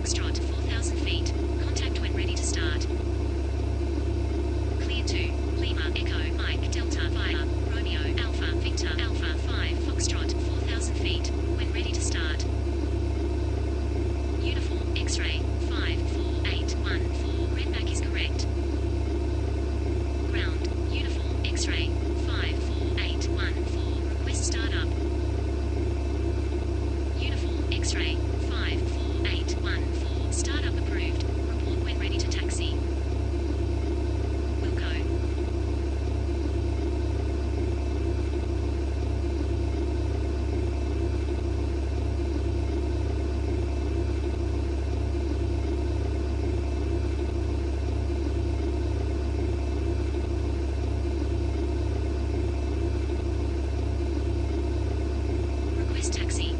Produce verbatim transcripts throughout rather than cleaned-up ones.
Foxtrot, four thousand feet. Contact when ready to start. Clear to Lima, Echo, Mike, Delta, via Romeo, Alpha, Victor, Alpha, five, Foxtrot, four thousand feet. When ready to start. Uniform, X-ray, five four eight one four, Redback is correct. Ground, Uniform, X-ray, five four eight one four, request startup. Uniform, X-ray, five four eight one four, startup approved. Report when ready to taxi. Wilco. Request taxi.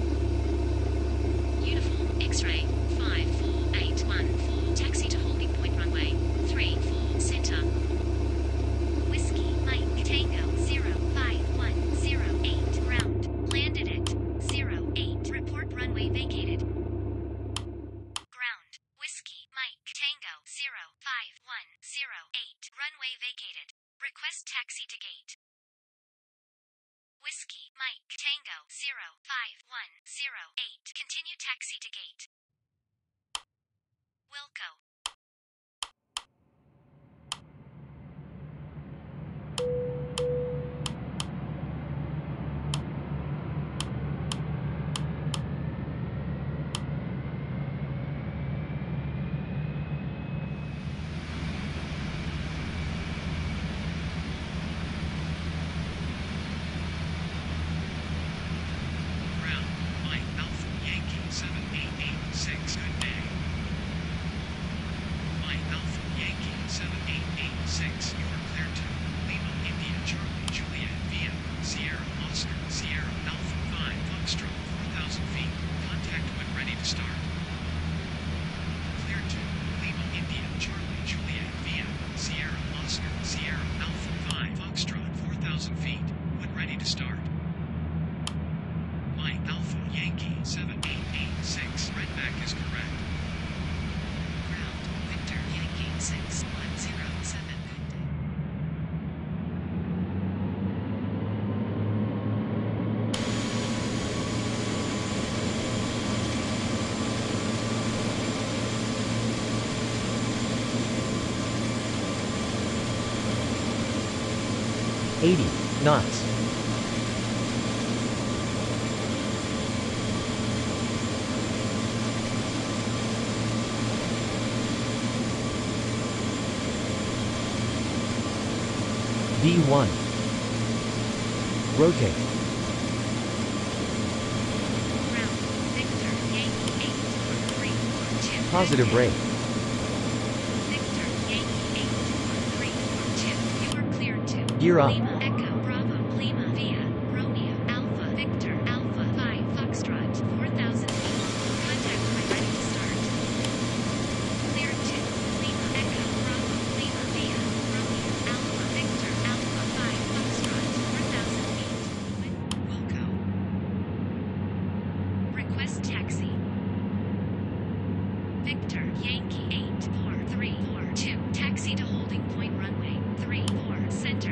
Uniform, X-ray, five four eight one four, taxi to holding point runway, three four, center. Whiskey, Mike, Tango, zero five one zero eight, ground, landed at zero eight, report runway vacated. Ground, Whiskey, Mike, Tango, zero five one zero eight, runway vacated. Request taxi to gate. Whiskey, Mike, Tango, zero five one zero eight, continue taxi to gate. Wilco. Ground, Mike Alpha Yankee seven eight eight six, good day. Mike Alpha Yankee seven eight eight six, you are clear to Lima, India, Charlie, Juliet, Via, Sierra, Oscar, Sierra, Alpha five, Foxtrot, four thousand feet. Contact when ready to start. Clear to Lima, India, Charlie, Juliet, Via, Sierra, Oscar, Sierra, Alpha five, Foxtrot, four thousand feet. When ready to start. Mike Alpha Yankee seven eight eight six, Redback is correct. Ground, Victor, Yankee, six one zero seven, good day. eighty knots. V one. Rotate. Ground, Victor, Yankee, eight four three four two, Positive rate. Victor, Yankee, eight four three four two, you are cleared to Gear up. Lima, Echo, Bravo, Lima, Via, Romeo, Alpha, Victor, Alpha, five, Foxtrot, four thousand feet. Contact when ready to start. Cleared to Lima, Echo, Bravo, Lima, Via, Romeo, Alpha, Victor, Alpha, five, Foxtrot, four thousand feet. Wilco. Request taxi. Victor, Yankee, eight four three four two, taxi to holding point runway, three four, center.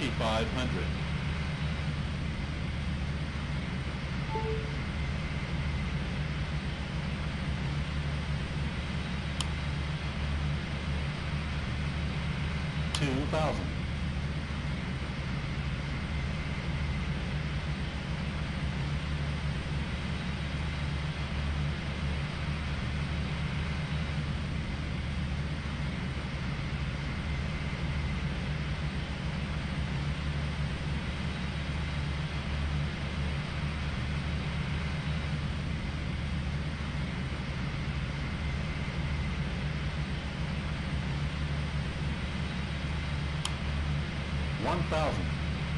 twenty-five hundred. Two thousand. One thousand.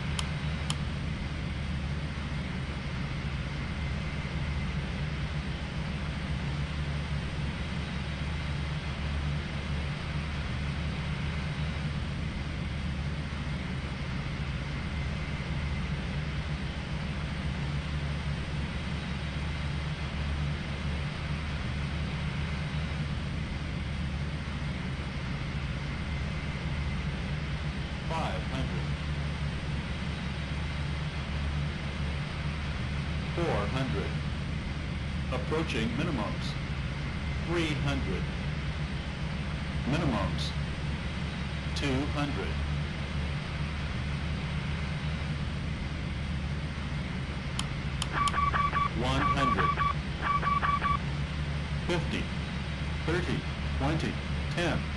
Five hundred. Four hundred. Approaching minimums. Three hundred. Minimums. Two hundred. One hundred. Fifty. Thirty. Twenty. Ten.